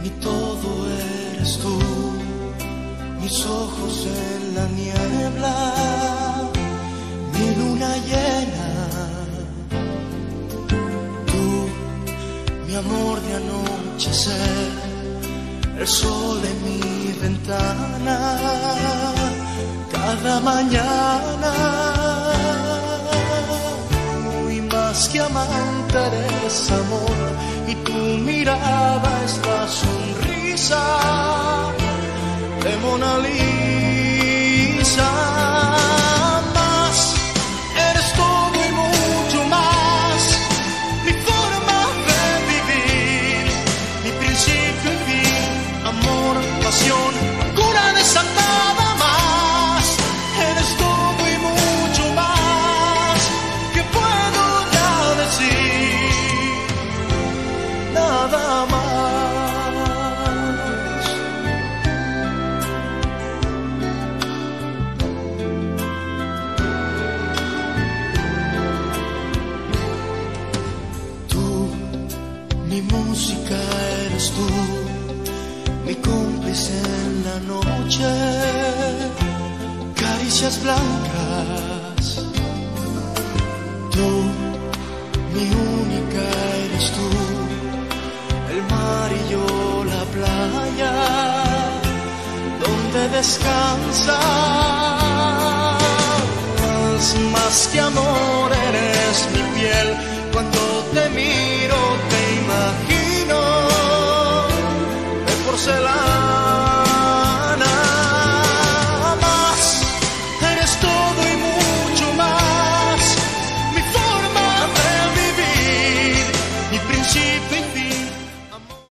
mi todo eres tú, mis ojos en la niebla, mi luna llena, tú, mi amor de anochecer, el sol en mi ventana, cada mañana. Y más que amante eres amor, y tu mirada es la sonrisa de Mona Lisa. Más, eres todo y mucho más, mi forma de vivir, mi principio y fin, amor, pasión, cura desatada. Más, eres todo y mucho más, que puedo ya decir nada más. Mi música eres tú, mi cómplice en la noche, caricias blancas. Tú, mi única eres tú, el mar y yo la playa, donde descansas. Más que amor eres mi piel, cuando te miro